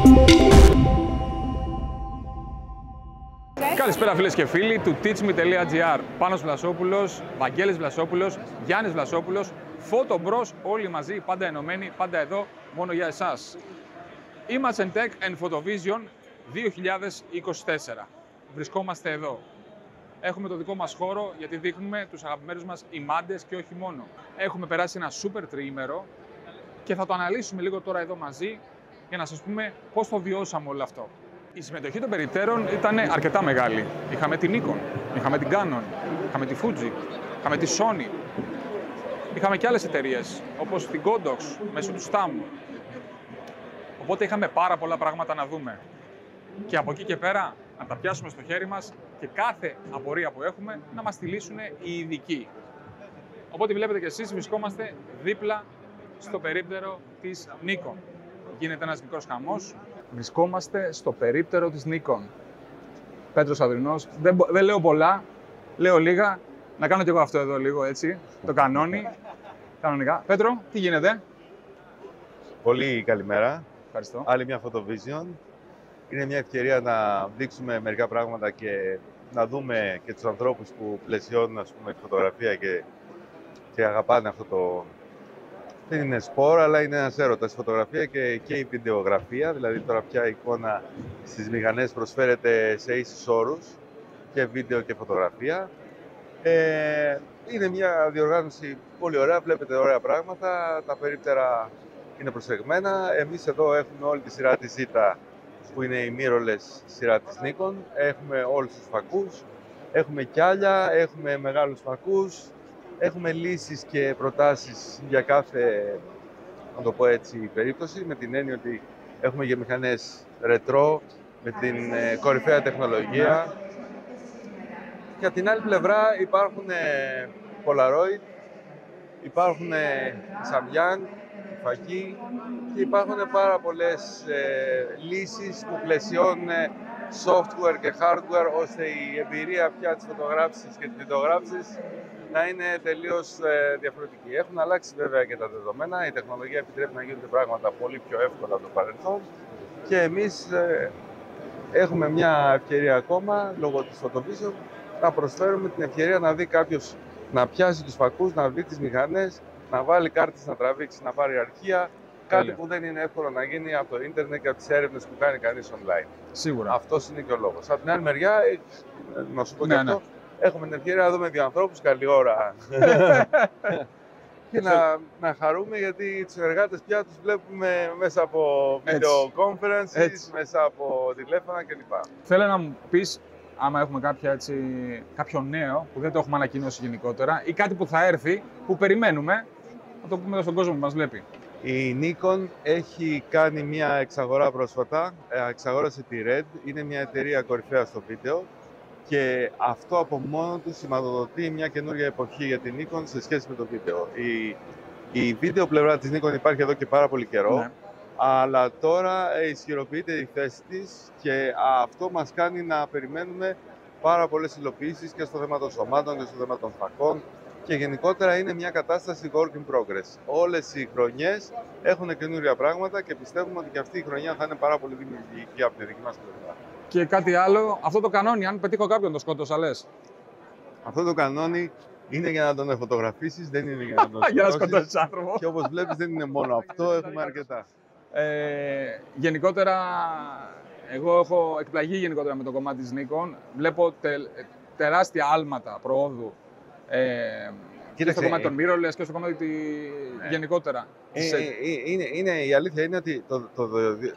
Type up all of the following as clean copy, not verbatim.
Καλησπέρα φίλες και φίλοι του teachme.gr. Πάνος Βλασόπουλος, Βαγγέλης Βλασόπουλος, Γιάννης Βλασόπουλος, Photo Bros, όλοι μαζί, πάντα ενωμένοι, πάντα εδώ, μόνο για εσάς. Image and Tech and Photovision 2024. Βρισκόμαστε εδώ. Έχουμε το δικό μας χώρο γιατί δείχνουμε τους αγαπημένους μας ημάντες και όχι μόνο. Έχουμε περάσει ένα super τριήμερο και θα το αναλύσουμε λίγο τώρα εδώ μαζί για να σας πούμε πώς το βιώσαμε όλο αυτό. Η συμμετοχή των περιπτέρων ήταν αρκετά μεγάλη. Είχαμε την Nikon, είχαμε την Canon, είχαμε τη Fuji, είχαμε τη Sony. Είχαμε και άλλες εταιρείες, όπως την Godox, μέσω του STAM. Οπότε είχαμε πάρα πολλά πράγματα να δούμε. Και από εκεί και πέρα να τα πιάσουμε στο χέρι μας και κάθε απορία που έχουμε να μας τη λύσουν οι ειδικοί. Οπότε βλέπετε και εσείς βρισκόμαστε δίπλα στο περίπτερο της Nikon. Γίνεται ένας μικρός χαμός. Βρισκόμαστε στο περίπτερο της Nikon. Πέτρος Αδρινός. Δεν λέω πολλά, λέω λίγα. Να κάνω κι εγώ αυτό εδώ λίγο έτσι, το κανόνι. Κανονικά. Πέτρο, τι γίνεται? Πολύ καλημέρα. Ευχαριστώ. Άλλη μια Photovision. Είναι μια ευκαιρία να δείξουμε μερικά πράγματα και να δούμε και τους ανθρώπους που πλαισιώνουν τη φωτογραφία και αγαπάνε αυτό το... Δεν είναι σπορ, αλλά είναι ένας έρωτας η φωτογραφία και η βιντεογραφία. Δηλαδή τώρα πια η εικόνα στις μηχανές προσφέρεται σε ίσους όρους και βίντεο και φωτογραφία. Είναι μια διοργάνωση πολύ ωραία, βλέπετε ωραία πράγματα, τα περίπτερα είναι προσεγμένα. Εμείς εδώ έχουμε όλη τη σειρά της Zeta, που είναι η mirrorless σειρά της Nikon. Έχουμε όλους τους φακούς, έχουμε κιάλια, έχουμε μεγάλους φακούς, έχουμε λύσεις και προτάσεις για κάθε, να το πω έτσι, περίπτωση, με την έννοια ότι έχουμε και μηχανές retro, με την κορυφαία τεχνολογία. Και από την άλλη πλευρά υπάρχουν Polaroid, υπάρχουν Samyang, φακοί και υπάρχουν πάρα πολλές λύσεις που πλαισιώνουν software και hardware ώστε η εμπειρία πια της φωτογράφησης και της βιντεογράφησης να είναι τελείως διαφορετική. Έχουν αλλάξει βέβαια και τα δεδομένα, η τεχνολογία επιτρέπει να γίνονται πράγματα πολύ πιο εύκολα από το παρελθόν και εμείς έχουμε μια ευκαιρία ακόμα λόγω της Photovision να προσφέρουμε την ευκαιρία να δει κάποιος να πιάσει τους φακούς, να δει τις μηχανές, να βάλει κάρτες, να τραβήξει, να πάρει αρχεία. Κάτι που δεν είναι εύκολο να γίνει από το ίντερνετ και από τις έρευνες που κάνει κανείς online. Σίγουρα. Αυτός είναι και ο λόγος. Από την άλλη μεριά, να σου πω και αυτό, έχουμε την ευκαιρία να δούμε δύο ανθρώπους καλή ώρα. Και να χαρούμε γιατί τους εργάτες πια τους βλέπουμε μέσα από video conferences, μέσα από τηλέφωνα κλπ. Θέλω να μου πεις, άμα έχουμε κάποιο νέο που δεν το έχουμε ανακοινώσει γενικότερα ή κάτι που θα έρθει, που περιμένουμε, να το πούμε εδώ στον κόσμο που μας βλέπει. Η Nikon έχει κάνει μια εξαγορά πρόσφατα, εξαγόρασε τη Red, είναι μια εταιρεία κορυφαία στο βίντεο και αυτό από μόνο του σηματοδοτεί μια καινούργια εποχή για την Nikon σε σχέση με το βίντεο. Η βίντεο πλευρά της Nikon υπάρχει εδώ και πάρα πολύ καιρό, ναι, αλλά τώρα ισχυροποιείται η θέση της και αυτό μας κάνει να περιμένουμε πάρα πολλές υλοποιήσεις και στο θέμα των σωμάτων και στο θέμα των φακών και γενικότερα είναι μια κατάσταση work in progress. Όλες οι χρονιές έχουν καινούργια πράγματα και πιστεύουμε ότι και αυτή η χρονιά θα είναι πάρα πολύ δημιουργική από τη δική μας πλευρά. Και κάτι άλλο, αυτό το κανόνι, αν πετύχω κάποιον το σκότωσα, λες? Αυτό το κανόνι είναι για να τον φωτογραφίσεις, δεν είναι για να τον σκοτώσεις. Για να σκοτώσεις άνθρωπο. Και όπως βλέπεις δεν είναι μόνο αυτό, έχουμε αρκετά. Γενικότερα, εγώ έχω εκπλαγεί γενικότερα με το κομμάτι της Nikon. Βλέπω τεράστια άλματα προόδου και στο κομμάτι των mirrorless και στο κομμάτι γενικότερα. Η αλήθεια είναι ότι το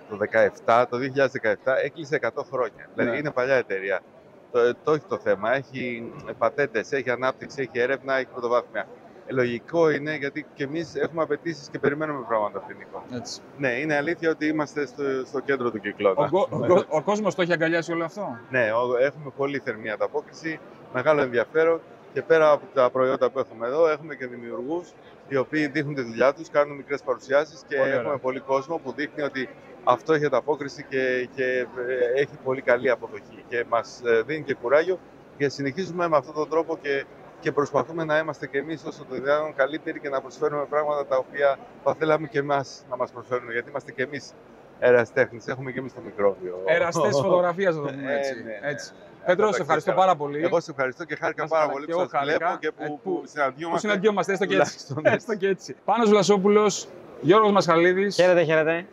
2017 έκλεισε 100 χρόνια. Ναι. Δηλαδή είναι παλιά εταιρεία. Το έχει το θέμα. Έχει πατέντες, έχει ανάπτυξη, έχει έρευνα, έχει πρωτοβάθμια. Λογικό είναι γιατί και εμείς έχουμε απαιτήσεις και περιμένουμε πράγματα από την Nikon. Έτσι. Ναι, είναι αλήθεια ότι είμαστε στο κέντρο του κυκλώνα. Ο κόσμος το έχει αγκαλιάσει όλο αυτό. Ναι, έχουμε πολύ θερμή ανταπόκριση, μεγάλο ενδιαφέρον και πέρα από τα προϊόντα που έχουμε εδώ, έχουμε και δημιουργούς οι οποίοι δείχνουν τη δουλειά τους, κάνουν μικρές παρουσιάσεις και έχουμε πολύ κόσμο που δείχνει ότι αυτό έχει ανταπόκριση και έχει πολύ καλή αποδοχή και μας δίνει και κουράγιο και συνεχίζουμε με αυτόν τον τρόπο και προσπαθούμε να είμαστε και εμείς όσο το δυνατόν καλύτεροι και να προσφέρουμε πράγματα τα οποία θα θέλαμε και εμάς να μας προσφέρουν, γιατί είμαστε και εμείς ερασιτέχνης. Έχουμε και εμείς το μικρόβιο. Εραστές φωτογραφίας, να το πούμε έτσι. Ναι. έτσι. Πέτρο, σε ευχαριστώ πάρα πολύ. Εγώ σε ευχαριστώ και χάρηκα πάρα πολύ που σας βλέπω και που συναντιόμαστε. Έστω και έτσι. Πάνος Βλασόπουλος, Γιώργος Μασχαλίδης. Χαίρετε, χαίρετε.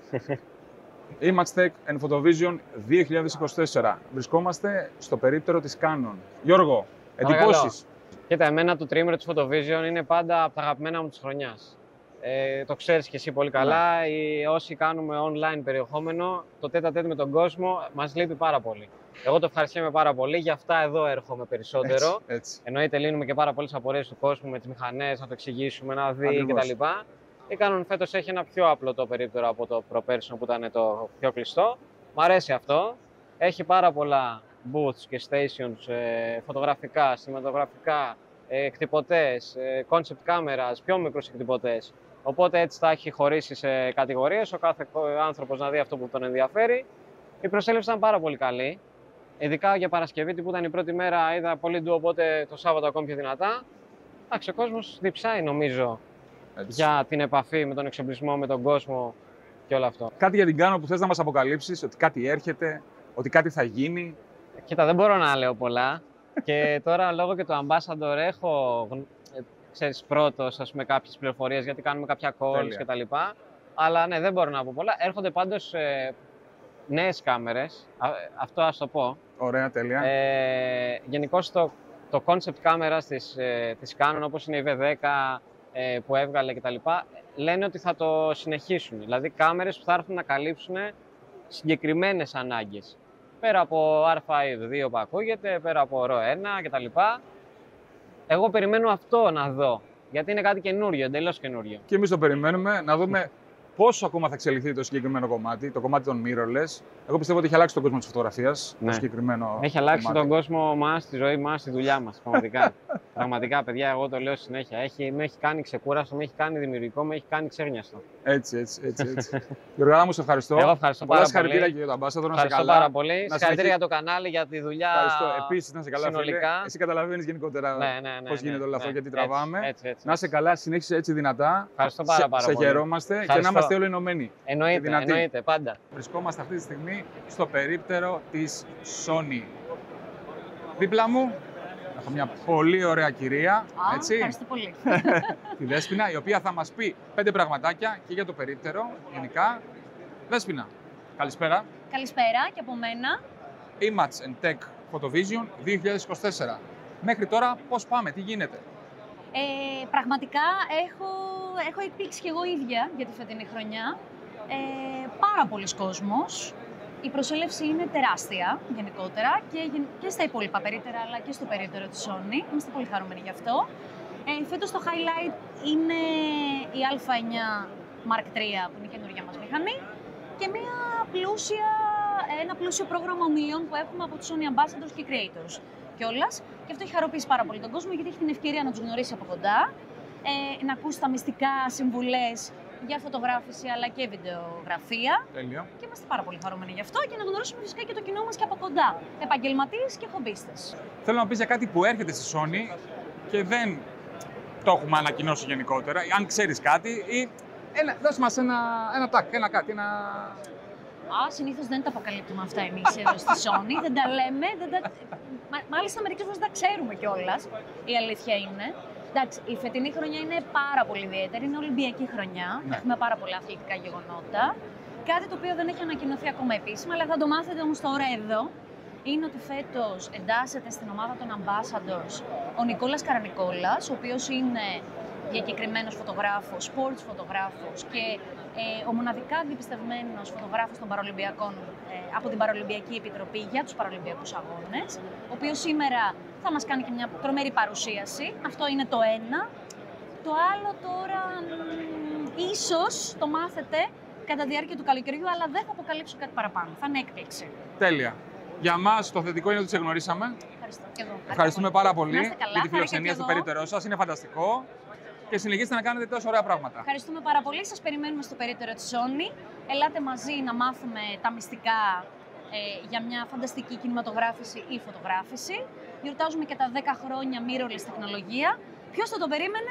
Imax Tech and Photovision 2024. Βρισκόμαστε στο περίπτερο της Canon. Γιώργο, εντυπώσεις. Κοίτα, εμένα το τρίμηνο της Photovision είναι πάντα από τα αγαπημένα μου της χρονιάς. Το ξέρεις και εσύ πολύ καλά. Όσοι κάνουμε online περιεχόμενο, το τέτα-τέτ με τον κόσμο μας λείπει πάρα πολύ. Εγώ το ευχαριστούμε πάρα πολύ, γι' αυτά εδώ έρχομαι περισσότερο. Έτσι. Εννοείται, λύνουμε και πάρα πολλές απορίες του κόσμου με τις μηχανές, να το εξηγήσουμε, να δει κτλ. Η Canon φέτος έχει ένα πιο απλό το περίπτερο από το προπέρσινο που ήταν το πιο κλειστό. Μ' αρέσει αυτό. Έχει πάρα πολλά booths και stations, φωτογραφικά, cinematographica, εκτυπωτές, concept cameras, πιο μικρούς εκτυπωτές. Οπότε έτσι τα έχει χωρίσει σε κατηγορίες, ο κάθε άνθρωπος να δει αυτό που τον ενδιαφέρει. Η προσέλευση ήταν πάρα πολύ καλή. Ειδικά για Παρασκευή που ήταν η πρώτη μέρα, είδα πολύ ντου, οπότε το Σάββατο ακόμη πιο δυνατά. Εντάξει, ο κόσμος διψάει νομίζω για την επαφή με τον εξοπλισμό, με τον κόσμο και όλο αυτό. Κάτι για την Canon που θες να μας αποκαλύψεις, ότι κάτι έρχεται, ότι κάτι θα γίνει. Κοίτα, δεν μπορώ να λέω πολλά. Και τώρα λόγω και του Ambassador έχω, ξέρεις, πρώτος, ας πούμε, κάποιες πληροφορίες γιατί κάνουμε κάποια calls κτλ. Αλλά ναι, δεν μπορώ να πω πολλά. Έρχονται πάντως νέες κάμερες, αυτό ας το πω. Ωραία, τέλεια. Γενικώς το concept κάμερας της Canon, όπως είναι η V10 που έβγαλε κτλ. Λένε ότι θα το συνεχίσουν. Δηλαδή κάμερες που θα έρθουν να καλύψουν συγκεκριμένες ανάγκες. Πέρα από R5-2 που ακούγεται, πέρα από RAW1 κτλ. Εγώ περιμένω αυτό να δω, γιατί είναι κάτι καινούριο, εντελώς καινούριο. Και εμείς το περιμένουμε, να δούμε πόσο ακόμα θα εξελιχθεί το συγκεκριμένο κομμάτι, το κομμάτι των mirrorless. Εγώ πιστεύω ότι έχει αλλάξει τον κόσμο της φωτογραφίας. Ναι. Το συγκεκριμένο έχει αλλάξει κομμάτι. τον κόσμο μας, τη ζωή μας, τη δουλειά μας. Πραγματικά. Πραγματικά, παιδιά, εγώ το λέω συνέχεια. Με έχει κάνει ξεκούραστο, με έχει κάνει δημιουργικό, με έχει κάνει ξέγνιαστο. Έτσι. Γιώργο, μου σε ευχαριστώ. Εγώ ευχαριστώ πάρα πολύ. Συγχαρητήρια και για τον Ambassador. Ευχαριστώ πάρα πολύ. Συγχαρητήρια για το κανάλι, για τη δουλειά. Ευχαριστώ. Επίσης, να σε καλά, συνολικά. Φίλε. Εσύ καταλαβαίνεις γενικότερα πώς γίνεται όλο αυτό, γιατί τραβάμε. Έτσι. Να σε καλά, συνέχισε έτσι δυνατά. Ευχαριστώ πάρα πολύ. Σε χαιρόμαστε και να είμαστε όλοι ενωμένοι. Εννοείται, πάντα. Βρισκόμαστε αυτή τη στιγμή στο περίπτερο της Sony. Δίπλα μου έχω μια πολύ ωραία κυρία, έτσι. Ευχαριστώ πολύ. Τη Δέσποινα, η οποία θα μας πει 5 πραγματάκια και για το περίπτερο γενικά. Δέσποινα, καλησπέρα. Καλησπέρα και από μένα. Image Tech Photovision 2024. Μέχρι τώρα πώς πάμε, τι γίνεται? Πραγματικά έχω εκπλήξει και εγώ ίδια για τη φετινή χρονιά. Πάρα πολλοί κόσμος. Η προσέλευση είναι τεράστια γενικότερα και στα υπόλοιπα περίπτερα αλλά και στο περίπτερο της Sony. Είμαστε πολύ χαρούμενοι γι' αυτό. Φέτος το highlight είναι η Α9 Mark III που είναι η καινούργια μας μηχανή και ένα πλούσιο πρόγραμμα ομιλιών που έχουμε από τους Sony Ambassadors και Creators κιόλας. Και αυτό έχει χαροποιήσει πάρα πολύ τον κόσμο γιατί έχει την ευκαιρία να τους γνωρίσει από κοντά, να ακούσει τα μυστικά συμβουλές για φωτογράφηση αλλά και βιντεογραφία. Τέλειο. Και είμαστε πάρα πολύ χαρούμενοι γι' αυτό και να γνωρίσουμε φυσικά και το κοινό μας και από κοντά. Επαγγελματίες και χομπίστες. Θέλω να πεις για κάτι που έρχεται στη Sony και δεν το έχουμε ανακοινώσει γενικότερα, αν ξέρεις κάτι ή δώσε μας ένα. Συνήθως δεν τα αποκαλύπτουμε αυτά εμείς εδώ στη Sony, δεν τα λέμε, μάλιστα μερικές φορές τα ξέρουμε κιόλας, η αλήθεια είναι. Εντάξει, η φετινή χρονιά είναι πάρα πολύ ιδιαίτερη, είναι Ολυμπιακή χρονιά, έχουμε πάρα πολλά αθλητικά γεγονότα. Κάτι το οποίο δεν έχει ανακοινωθεί ακόμα επίσημα, αλλά θα το μάθετε όμως τώρα εδώ, είναι ότι φέτος εντάσσεται στην ομάδα των Ambassadors ο Νικόλας Καρανικόλας, ο οποίος είναι διακεκριμένος φωτογράφος, sports φωτογράφος και ο μοναδικά διπιστευμένος φωτογράφος των Παραολυμπιακών από την Παραολυμπιακή Επιτροπή για τους Παραολυμπιακούς Αγώνες, ο οποίος σήμερα θα μας κάνει και μια τρομερή παρουσίαση. Αυτό είναι το ένα. Το άλλο τώρα ίσως το μάθετε κατά τη διάρκεια του καλοκαιριού, αλλά δεν θα αποκαλύψω κάτι παραπάνω. Θα είναι έκπληξη. Τέλεια. Για μας το θετικό είναι ότι σε γνωρίσαμε. Ευχαριστώ και εγώ. Ευχαριστούμε πάρα πολύ για τη φιλοξενία φιλοξενία στο περίπτερό σας. Είναι φανταστικό. Και συνεχίστε να κάνετε τόσο ωραία πράγματα. Ευχαριστούμε πάρα πολύ. Σας περιμένουμε στο περίπτερο της Sony. Ελάτε μαζί να μάθουμε τα μυστικά για μια φανταστική κινηματογράφηση ή φωτογράφηση. Γιορτάζουμε και τα 10 χρόνια mirrorless τεχνολογία. Ποιος θα το περίμενε?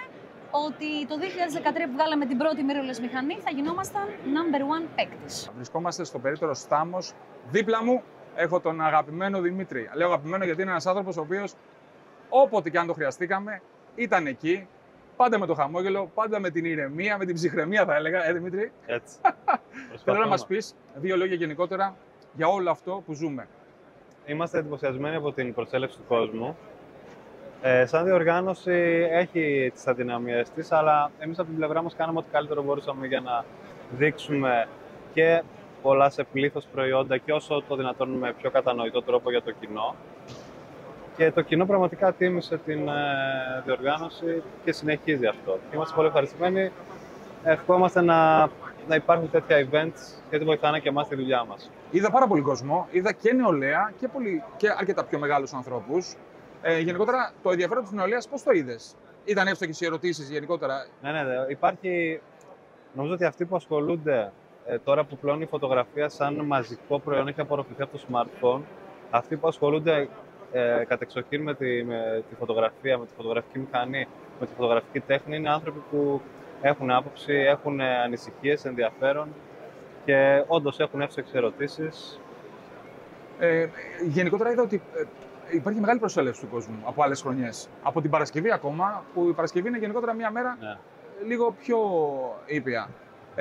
ότι το 2013 που βγάλαμε την πρώτη mirrorless μηχανή θα γινόμασταν number 1 παίκτης. Βρισκόμαστε στο περίπτερο Στάμος. Δίπλα μου έχω τον αγαπημένο Δημήτρη. Λέω αγαπημένο γιατί είναι ένας άνθρωπος ο οποίος όποτε και αν το χρειαστήκαμε ήταν εκεί. Πάντα με το χαμόγελο, πάντα με την ηρεμία, με την ψυχραιμία θα έλεγα. Δημήτρη. Έτσι. Θέλω να μας πεις δύο λόγια γενικότερα για όλο αυτό που ζούμε. Είμαστε εντυπωσιασμένοι από την προσέλευση του κόσμου. Σαν διοργάνωση έχει τις αδυναμίες της, αλλά εμείς από την πλευρά μας κάναμε ό,τι καλύτερο μπορούσαμε για να δείξουμε και πολλά σε πλήθος προϊόντα και όσο το δυνατόν με πιο κατανοητό τρόπο για το κοινό. Και το κοινό πραγματικά τίμησε την διοργάνωση και συνεχίζει αυτό. Είμαστε πολύ ευχαριστημένοι. Ευχόμαστε να υπάρχουν τέτοια events γιατί βοηθάνε και εμάς στη δουλειά μας. Είδα πάρα πολύ κόσμο, είδα και νεολαία και αρκετά πιο μεγάλους ανθρώπους. Γενικότερα, το ενδιαφέρον της νεολαίας πώς το είδες? Ήταν εύστοχες οι ερωτήσεις γενικότερα? Ναι, υπάρχει. Νομίζω ότι αυτοί που ασχολούνται τώρα που πλέον η φωτογραφία σαν μαζικό προϊόν έχει απορροφηθεί από το smartphone, αυτοί που ασχολούνται κατεξοχήν με τη φωτογραφία, με τη φωτογραφική μηχανή, με τη φωτογραφική τέχνη, είναι άνθρωποι που έχουν άποψη, έχουν ανησυχίες, ενδιαφέρον και όντως έχουν εύστοχες ερωτήσεις. Γενικότερα είδα ότι υπάρχει μεγάλη προσέλευση του κόσμου από άλλες χρονιές. Από την Παρασκευή ακόμα, που η Παρασκευή είναι γενικότερα μια μέρα λίγο πιο ήπια.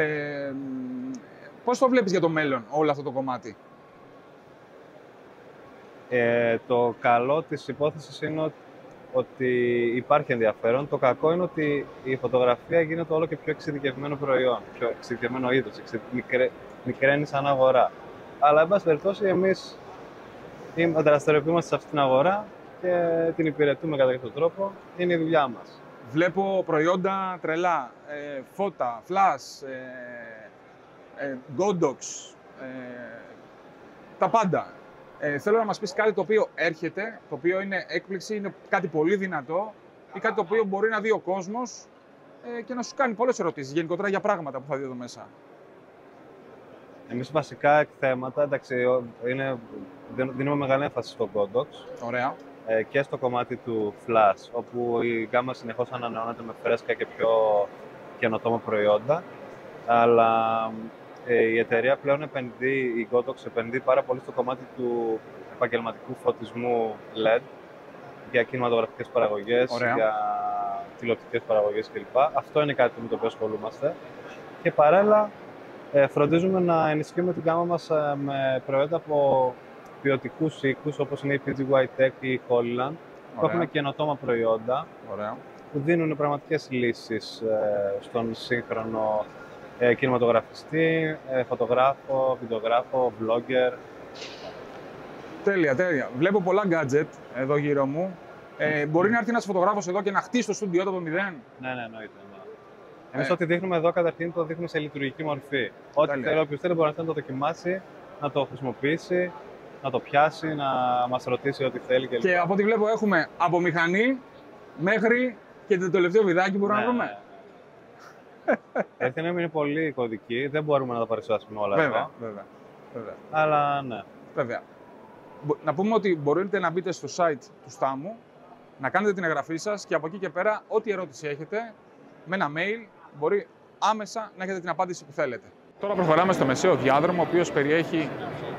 Πώς το βλέπεις για το μέλλον όλο αυτό το κομμάτι? Το καλό της υπόθεσης είναι ότι υπάρχει ενδιαφέρον. Το κακό είναι ότι η φωτογραφία γίνεται όλο και πιο εξειδικευμένο προϊόν, πιο εξειδικευμένο είδος, μικραίνει σαν αγορά. Αλλά, εν πάση περιπτώσει, εμείς δραστηριοποιούμαστε σε αυτή την αγορά και την υπηρετούμε κατά κάποιο τρόπο. Είναι η δουλειά μας. Βλέπω προϊόντα τρελά, φώτα, flash, Godox, τα πάντα. Θέλω να μας πεις κάτι το οποίο έρχεται, το οποίο είναι έκπληξη, είναι κάτι πολύ δυνατό ή κάτι το οποίο μπορεί να δει ο κόσμος και να σου κάνει πολλές ερωτήσεις γενικότερα για πράγματα που θα δει εδώ μέσα. Εμείς βασικά εκθέματα, εντάξει, δίνουμε μεγάλη έμφαση στο Godox. Ωραία. Και στο κομμάτι του Flash, όπου η γκάμα συνεχώς ανανεώνεται με φρέσκα και πιο καινοτόμα προϊόντα. Αλλά η εταιρεία πλέον η Godox επενδύει πάρα πολύ στο κομμάτι του επαγγελματικού φωτισμού LED για κινηματογραφικές παραγωγές, για τηλεοπτικές παραγωγές κλπ. Αυτό είναι κάτι με το οποίο ασχολούμαστε. Και παράλληλα φροντίζουμε να ενισχύουμε την γκάμα μας με προϊόντα από ποιοτικούς οίκους, όπως είναι η PGY Tech ή η Holyland, που έχουν καινοτόμα προϊόντα που δίνουν πραγματικές λύσεις στον σύγχρονο κινηματογραφιστή, φωτογράφο, βιντεογράφο, vlogger. Τέλεια, τέλεια. Βλέπω πολλά gadget εδώ γύρω μου. Μπορεί να έρθει ένας φωτογράφος εδώ και να χτίσει το στούντιό από το μηδέν? Ναι, εννοείται. Εμείς ό,τι δείχνουμε εδώ καταρχήν το δείχνουμε σε λειτουργική μορφή. Ό,τι θέλει, όποιος θέλει μπορεί να το δοκιμάσει, να το χρησιμοποιήσει, να το πιάσει, να μας ρωτήσει ό,τι θέλει κλπ. Και από ό,τι βλέπω έχουμε από μηχανή μέχρι και το τελευταίο βιδάκι μπορούμε να βρούμε. Η είναι πολύ κωδική, δεν μπορούμε να τα παρουσιάσουμε όλα εδώ. Βέβαια. Αλλά ναι. Βέβαια. Να πούμε ότι μπορείτε να μπείτε στο site του Στάμου, να κάνετε την εγγραφή σας και από εκεί και πέρα ό,τι ερώτηση έχετε με ένα mail μπορεί άμεσα να έχετε την απάντηση που θέλετε. Τώρα προχωράμε στο μεσαίο διάδρομο, ο οποίος περιέχει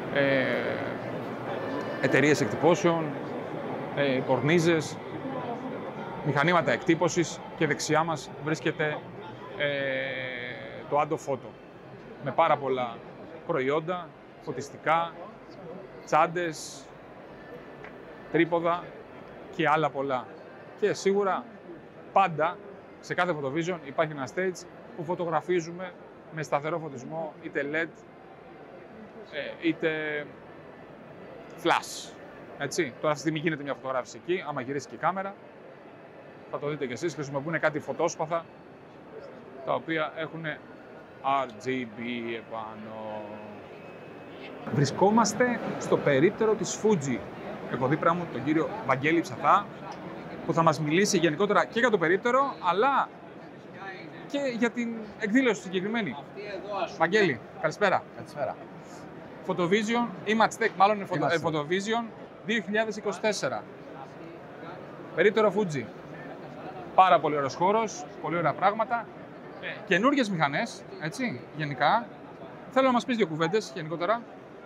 εταιρείες εκτυπώσεων, κορνίζες, μηχανήματα εκτύπωσης και δεξιά μας βρίσκεται το Ando Photo με πάρα πολλά προϊόντα, φωτιστικά, τσάντες, τρίποδα και άλλα πολλά. Και σίγουρα πάντα σε κάθε Photovision υπάρχει ένα stage που φωτογραφίζουμε με σταθερό φωτισμό, είτε LED είτε flash. Έτσι. Τώρα αυτή τη στιγμή γίνεται μια φωτογράφηση εκεί, άμα γυρίσει και η κάμερα θα το δείτε κι εσείς, χρησιμοποιούν κάτι φωτόσπαθα τα οποία έχουν RGB επάνω. Βρισκόμαστε στο περίπτερο της Fuji. Έχω δίπλα μου τον κύριο Βαγγέλη Ψαθά, που θα μας μιλήσει γενικότερα και για το περίπτερο, αλλά και για την εκδήλωση συγκεκριμένη. Βαγγέλη, καλησπέρα. Καλησπέρα. Photovision, Image Tech, μάλλον Photovision 2024. Περίπτερο Fuji. Πάρα πολύ ωραίος χώρος, πολύ ωραία πράγματα. Καινούργιες μηχανές, έτσι, γενικά. Θέλω να μας πεις δύο κουβέντες γενικότερα.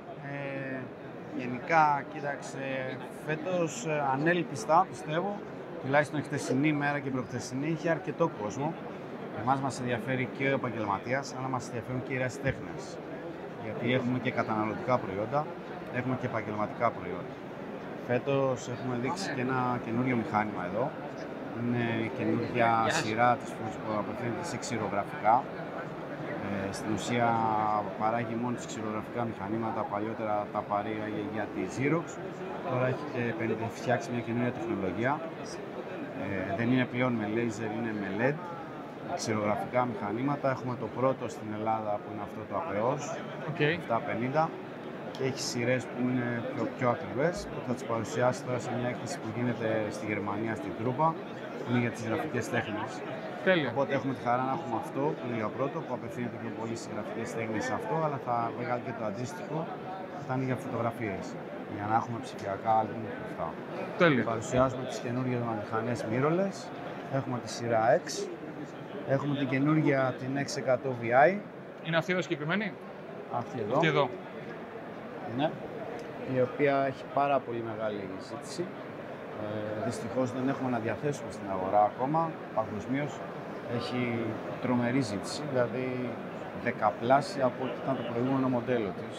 Γενικά, κοίταξε, φέτος ανέλπιστα πιστεύω, τουλάχιστον η χτεσινή μέρα και η προχτεσινή, είχε αρκετό κόσμο. Εμάς μας ενδιαφέρει και ο επαγγελματίας, αλλά μας ενδιαφέρουν και οι ερασιτέχνες. Γιατί έχουμε και καταναλωτικά προϊόντα, έχουμε και επαγγελματικά προϊόντα. Φέτος έχουμε δείξει και ένα καινούριο μηχάνημα εδώ. Είναι η καινούργια σειρά της Fuji που απευθύνεται σε ξηρογραφικά. Στην ουσία παράγει μόνο τις ξηρογραφικά μηχανήματα, παλιότερα τα παρήγαγε για τη Xerox. Τώρα έχει φτιάξει μια καινούργια τεχνολογία. Δεν είναι πλέον με laser, είναι με LED. Ξηρογραφικά μηχανήματα. Έχουμε το πρώτο στην Ελλάδα που είναι αυτό το Apeos, 750. Και έχει σειρές που είναι πιο ακριβές, που θα τις παρουσιάσει τώρα σε μια έκθεση που γίνεται στη Γερμανία, στην Τρούπα, που είναι για τις γραφικές τέχνες. Τέλεια. Οπότε έχουμε τη χαρά να έχουμε αυτό που είναι για πρώτο, που απευθύνεται πιο πολύ στις γραφικές τέχνες σε αυτό, αλλά θα βγάλει και το αντίστοιχο, που θα είναι για φωτογραφίες, για να έχουμε ψηφιακά άλμπουμ και αυτά. Τέλεια. Παρουσιάζουμε τις καινούργιες μηχανές mirrorless, έχουμε τη σειρά X, έχουμε την καινούργια την X100 VI. Είναι αυτή εδώ συγκεκριμένη? Αυτή εδώ. Αυτή εδώ. Ναι, η οποία έχει πάρα πολύ μεγάλη ζήτηση. Δυστυχώς δεν έχουμε να διαθέσουμε στην αγορά ακόμα. Παγκοσμίως έχει τρομερή ζήτηση, δηλαδή δεκαπλάσια από ό,τι ήταν το προηγούμενο μοντέλο της.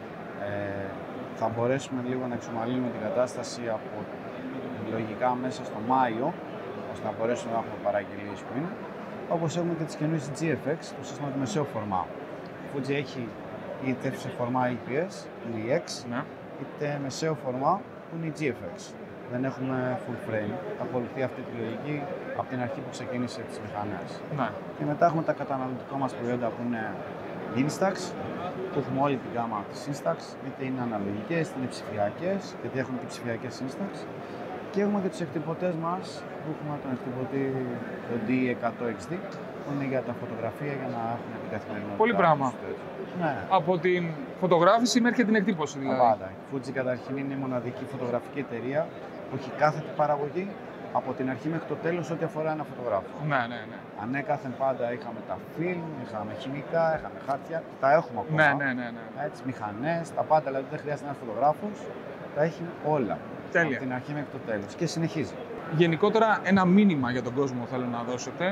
Θα μπορέσουμε λίγο να εξομαλύνουμε την κατάσταση από λογικά μέσα στο Μάιο, ώστε να μπορέσουμε να έχουμε παραγγελίες που είναι. Όπως έχουμε και τις καινούριες GFX, το σύστημα του μεσαίου φορμά. Η Fuji έχει είτε σε φορμά EPS, που είναι η X, Ναι. είτε μεσαίο φορμά, που είναι η GFX. Δεν έχουμε full frame. Ακολουθεί αυτή τη λογική από την αρχή που ξεκίνησε τις μηχανές. Ναι. Και μετά έχουμε τα καταναλωτικά μας προϊόντα που είναι Instax, που έχουμε όλη την γάμα της Instax, είτε είναι αναλογικές, είτε είναι ψηφιακές, γιατί έχουμε και ψηφιακές Instax. Και έχουμε και τους εκτυπωτές μας, που έχουμε τον εκτυπωτή, το D100XD, που είναι για τα φωτογραφία, για να έχουμε την καθημερινότητα. Πολύ πράγμα. Ναι. Από την φωτογράφηση μέχρι την εκτύπωση δηλαδή. Πάντα. Η Fuji καταρχήν είναι η μοναδική φωτογραφική εταιρεία που έχει κάθετη παραγωγή από την αρχή μέχρι το τέλος ό,τι αφορά ένα φωτογράφο. Ναι, ναι, ναι. Ανέκαθεν πάντα είχαμε τα φιλμ, είχαμε χημικά, είχαμε χάρτια, τα έχουμε ακόμα. Ναι, ναι, ναι, ναι. Έτσι, μηχανές, τα πάντα, δηλαδή δεν χρειάζεται ένας φωτογράφος, τα έχει όλα. Τέλεια. Από την αρχή μέχρι το τέλος και συνεχίζει. Γενικότερα ένα μήνυμα για τον κόσμο θέλω να δώσετε.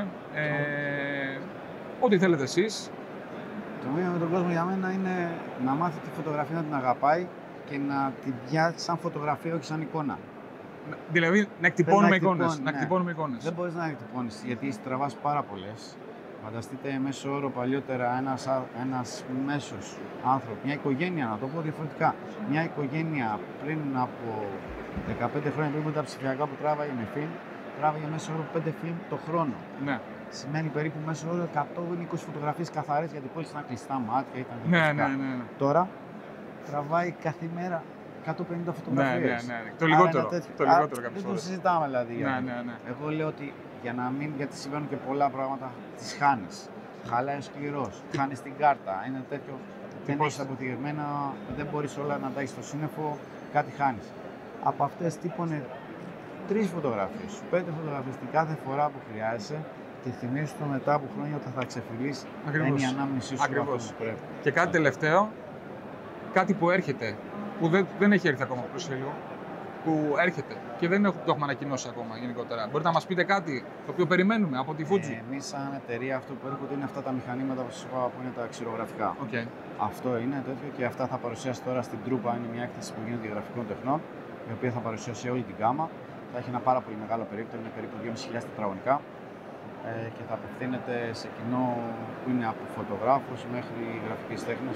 Ό,τι θέλετε εσείς. Το μήνυμα με τον κόσμο για μένα είναι να μάθει τη φωτογραφία να την αγαπάει και να την πιάσει σαν φωτογραφία, όχι σαν εικόνα. Δηλαδή να εκτυπώνουμε εικόνες. Ναι. Να εκτυπώνουμε εικόνες. Δεν μπορείς να εκτυπώνεις γιατί τραβάς πάρα πολλές. Φανταστείτε μέσω όρο παλιότερα ένας μέσος άνθρωπο, μια οικογένεια, να το πω διαφορετικά. Μια οικογένεια πριν από 15 χρόνια πριν από τα ψηφιακά που τράβαγε με φιλμ, τράβαγε μέσω όρο 5 φιλμ το χρόνο. Ναι. Σημαίνει περίπου μέσω όρο 120 φωτογραφίες καθαρές γιατί πόλεις ήταν κλειστά μάτια, ήταν Ναι, διαφορετικά. ναι. Τώρα τραβάει κάθε μέρα 150 φωτογραφίες. Ναι. Το λιγότερο. Το λιγότερο δεν κάποιες το φορές. συζητάμε δηλαδή. Ναι. Εγώ λέω ότι για να μην, γιατί συμβαίνουν και πολλά πράγματα, τις χάνεις. Χαλάει ο σκληρός, χάνεις την κάρτα, είναι τέτοιο. Δεν έχεις αποθηκευμένα, δεν μπορείς όλα να τα έχεις στο σύννεφο, κάτι χάνεις. Από αυτές τύπωνε 3 φωτογραφίες, 5 φωτογραφίες την κάθε φορά που χρειάζεσαι και θυμίζεις το μετά από χρόνια ότι θα ξεφυλίσει. Είναι η ανάμνησή σου αυτό που πρέπει. Και κάτι τελευταίο, κάτι που έρχεται, που δεν έχει έρθει ακόμα προς λίγο, που έρχεται και δεν το έχουμε ανακοινώσει ακόμα γενικότερα. Μπορείτε να μας πείτε κάτι το οποίο περιμένουμε από τη Fuji? Εμείς σαν εταιρεία αυτό που έρχονται είναι αυτά τα μηχανήματα που σας είπα που είναι τα ξηρογραφικά. Okay. Αυτό είναι τέτοιο και αυτά θα παρουσιάσει τώρα στην Τρούπα. Είναι μια έκθεση που γίνεται γραφικών τεχνών, η οποία θα παρουσιάσει όλη την γάμα. Θα έχει ένα πάρα πολύ μεγάλο περίπτωμα, είναι περίπου 2.500 τετραγωνικά και θα απευθύνεται σε κοινό που είναι από φωτογράφους μέχρι γραφικές τέχνες.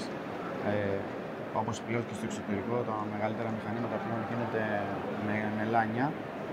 Όπως πλέον και στο εξωτερικό, τα μεγαλύτερα μηχανήματα πλέον γίνεται με μελάνια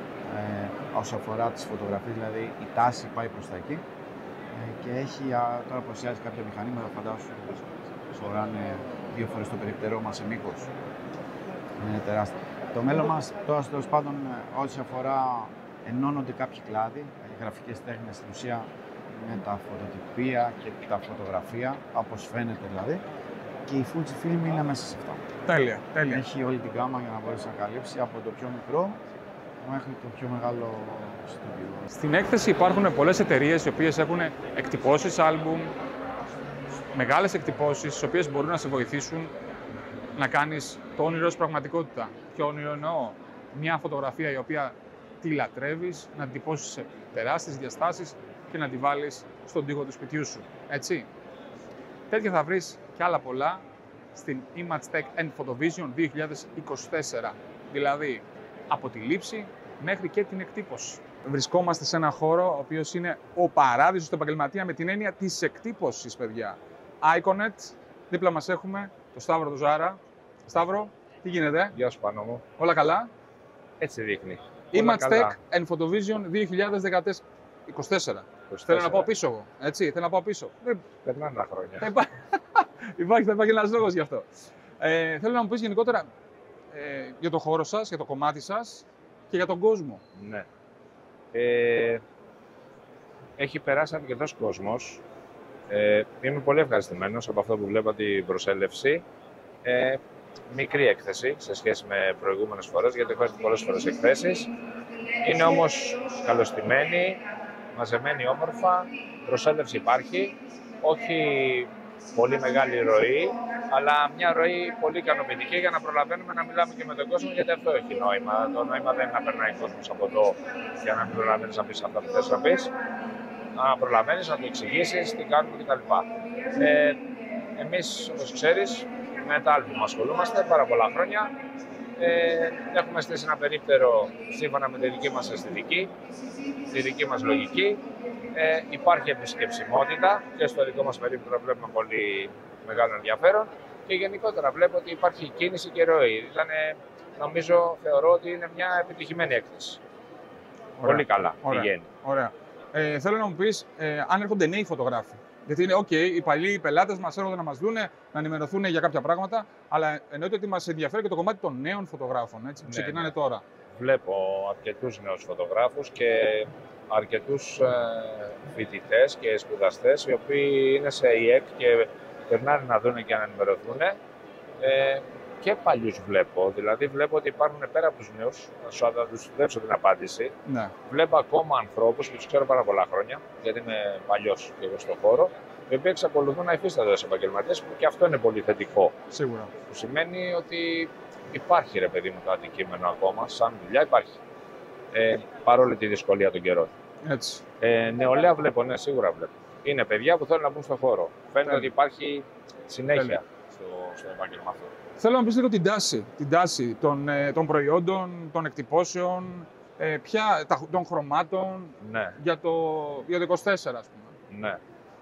όσο αφορά τις φωτογραφίες, δηλαδή η τάση πάει προς τα εκεί και έχει τώρα παρουσιάζει κάποια μηχανήματα, φαντάσου φοράνε 2 φορές το περιπτερό μας σε μήκος. Είναι τεράστιο. Το μέλλον μας τώρα τέλος πάντων όσοι αφορά ενώνονται κάποιοι κλάδοι, γραφικές τέχνες στην ουσία με τα φωτοτυπία και τα φωτογραφία, όπως φαίνεται δηλαδή. Και η Fujifilm είναι μέσα σε αυτά. Τέλεια. Έχει όλη την γάμα για να μπορέσει να καλύψει από το πιο μικρό μέχρι το πιο μεγάλο στούντιο. Στην έκθεση υπάρχουν πολλές εταιρείες οι οποίες έχουν εκτυπώσεις άλμπουμ, μεγάλες εκτυπώσεις, τις οποίες μπορούν να σε βοηθήσουν να κάνεις το όνειρό σου πραγματικότητα. Και όνειρο εννοώ μια φωτογραφία η οποία τη λατρεύεις, να την τυπώσεις σε τεράστιες διαστάσεις και να τη βάλεις στον τοίχο του σπιτιού σου. Έτσι. Τέτοια θα βρεις και άλλα πολλά στην Image Tech and Photovision 2024. Δηλαδή, από τη λήψη μέχρι και την εκτύπωση. Βρισκόμαστε σε ένα χώρο ο οποίος είναι ο παράδεισος του επαγγελματία με την έννοια της εκτύπωσης, παιδιά. Iconet, δίπλα μας έχουμε το Σταύρο του Ζάρα. Σταύρο, τι γίνεται? Γεια σου Πάνο μου. Όλα καλά? Έτσι δείχνει. Image Tech and Photovision 2024. Θέλω να πάω πίσω εγώ. Έτσι, θέλω να πάω πίσω. Περνάνε τα χρόνια. Θα υπάρχει ένας λόγος γι' αυτό. Θέλω να μου πεις γενικότερα για το χώρο σας, για το κομμάτι σας και για τον κόσμο. Ναι. Έχει περάσει αρκετός κόσμος. Είμαι πολύ ευχαριστημένος από αυτό που βλέπω την προσέλευση. Μικρή έκθεση σε σχέση με προηγούμενες φορές, γιατί έχω έρθει πολλές φορές εκθέσεις. Είναι όμως καλωστημένη, μαζεμένη όμορφα, προσέλευση υπάρχει, όχι πολύ μεγάλη ροή, αλλά μια ροή πολύ ικανοποιητική για να προλαβαίνουμε να μιλάμε και με τον κόσμο, γιατί αυτό έχει νόημα. Το νόημα δεν είναι να περνάει κόσμος από εδώ για να μην προλαβαίνεις να πεις αυτά που θες να πεις. Να προλαβαίνεις, να του εξηγήσεις τι κάνουμε κτλ. Εμείς, όπως ξέρεις, με τα άλμπουμ ασχολούμαστε πάρα πολλά χρόνια. Έχουμε στήσει ένα περίπτερο σύμφωνα με τη δική μας αισθητική, τη δική μας λογική. Υπάρχει επισκεψιμότητα και στο δικό μας περίπτερο βλέπουμε πολύ μεγάλο ενδιαφέρον και γενικότερα βλέπω ότι υπάρχει κίνηση και ροή. Νομίζω, θεωρώ ότι είναι μια επιτυχημένη έκθεση. Ωραία. Πολύ καλά πηγαίνει. Ωραία. Θέλω να μου πεις αν έρχονται νέοι φωτογράφοι. Γιατί είναι OK, οι παλιοί πελάτες μας έρχονται να μας δούνε, να ενημερωθούν για κάποια πράγματα, αλλά εννοείται ότι μας ενδιαφέρει και το κομμάτι των νέων φωτογράφων, έτσι, που ξεκινάνε τώρα. Βλέπω αρκετούς νέους φωτογράφους και αρκετούς φοιτητές και σπουδαστές, οι οποίοι είναι σε ΙΕΚ και περνάνε να δουν και να ενημερωθούν. Και παλιούς βλέπω, δηλαδή βλέπω ότι υπάρχουν πέρα από τους νέους, θα τους δέψω την απάντηση. Ναι. Βλέπω ακόμα ανθρώπους που τους ξέρω πάρα πολλά χρόνια, γιατί είμαι παλιός και εγώ στον χώρο, οι οποίοι εξακολουθούν να υφίστανται ως επαγγελματίες, που και αυτό είναι πολύ θετικό. Σίγουρα. Που σημαίνει ότι υπάρχει, ρε παιδί μου, το αντικείμενο ακόμα, σαν δουλειά υπάρχει. Παρόλη τη δυσκολία των καιρών. Έτσι. Νεολαία βλέπω, ναι, σίγουρα βλέπω. Είναι παιδιά που θέλουν να μπουν στον χώρο. Φαίνεται ότι υπάρχει συνέχεια στο επάγγελμα αυτό. Θέλω να πεις λίγο την τάση των προϊόντων, των εκτυπώσεων, των χρωμάτων, Ναι. για το 24, ας πούμε. Ναι.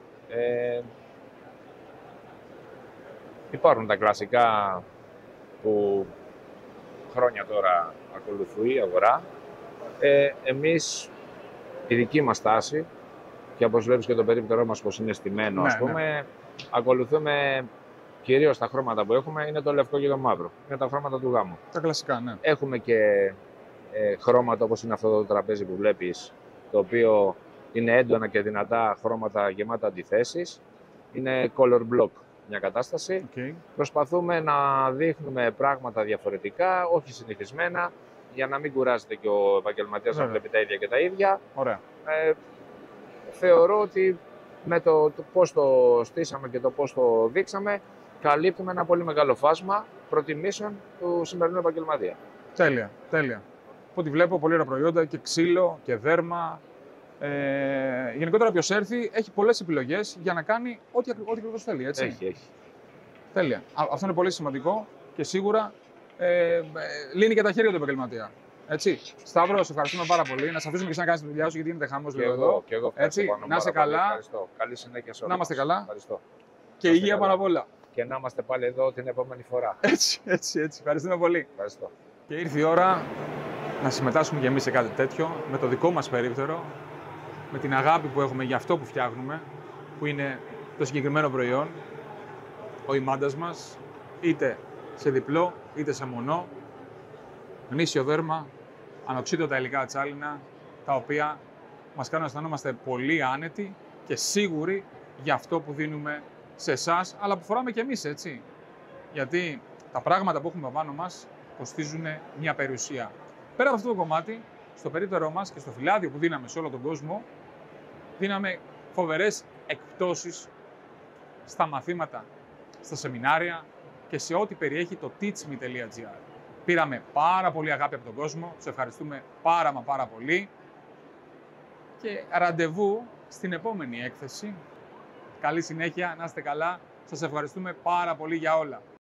Υπάρχουν τα κλασικά που χρόνια τώρα ακολουθεί η αγορά. Εμείς, η δική μας τάση, και όπως βλέπεις και το περίπτερό μας πως είναι στημένο, ας πούμε, ακολουθούμε κυρίως τα χρώματα που έχουμε, είναι το λευκό και το μαύρο. Είναι τα χρώματα του γάμου. Τα κλασικά, ναι. Έχουμε και χρώματα όπως είναι αυτό το τραπέζι που βλέπεις, το οποίο είναι έντονα και δυνατά χρώματα γεμάτα αντιθέσεις. Είναι color block μια κατάσταση. Okay. Προσπαθούμε να δείχνουμε πράγματα διαφορετικά, όχι συνηθισμένα, για να μην κουράζεται και ο επαγγελματίας να βλέπει τα ίδια και τα ίδια. Ωραία. Θεωρώ ότι με το πώς το στήσαμε και το πώς το δείξαμε, καλύπτουμε ένα πολύ μεγάλο φάσμα προτιμήσεων του σημερινού επαγγελματία. Τέλεια, τέλεια. Από ό,τι βλέπω, πολύ ωραία προϊόντα και ξύλο και δέρμα. Γενικότερα, όποιος έρθει έχει πολλές επιλογές για να κάνει ό,τι ακριβώς θέλει, έτσι. Έχει. Τέλεια. Αυτό είναι πολύ σημαντικό και σίγουρα λύνει και τα χέρια του επαγγελματία. Έτσι. Σταύρο, σε ευχαριστούμε πάρα πολύ. Να σε αφήσουμε και εσύ να κάνεις τη δουλειά σου, γιατί γίνεται χαμός εδώ. Και εγώ έτσι. Να είσαι καλά. Ευχαριστώ. Καλή συνέχεια σε όλους. Να είμαστε καλά. Ευχαριστώ. Και υγεία πάνω απ' όλα. Και να είμαστε πάλι εδώ την επόμενη φορά. Έτσι. Ευχαριστούμε πολύ. Ευχαριστώ. Και ήρθε η ώρα να συμμετάσχουμε και εμείς σε κάτι τέτοιο, με το δικό μας περίπτερο, με την αγάπη που έχουμε για αυτό που φτιάχνουμε, που είναι το συγκεκριμένο προϊόν, ο ημάντας μας, είτε σε διπλό, είτε σε μονό, γνήσιο δέρμα, ανοξίδωτα υλικά τσάλινα, τα οποία μας κάνουν να αισθανόμαστε πολύ άνετοι και σίγουροι για αυτό που δίνουμε σε εσάς, αλλά που φοράμε και εμείς, έτσι. Γιατί τα πράγματα που έχουμε πάνω μας κοστίζουν μια περιουσία. Πέρα από αυτό το κομμάτι, στο περίπτερό μας και στο φυλάδιο που δίναμε σε όλο τον κόσμο, δίναμε φοβερές εκπτώσεις στα μαθήματα, στα σεμινάρια και σε ό,τι περιέχει το teachme.gr. Πήραμε πάρα πολύ αγάπη από τον κόσμο, τους ευχαριστούμε πάρα πολύ και ραντεβού στην επόμενη έκθεση. Καλή συνέχεια, να είστε καλά, σας ευχαριστούμε πάρα πολύ για όλα.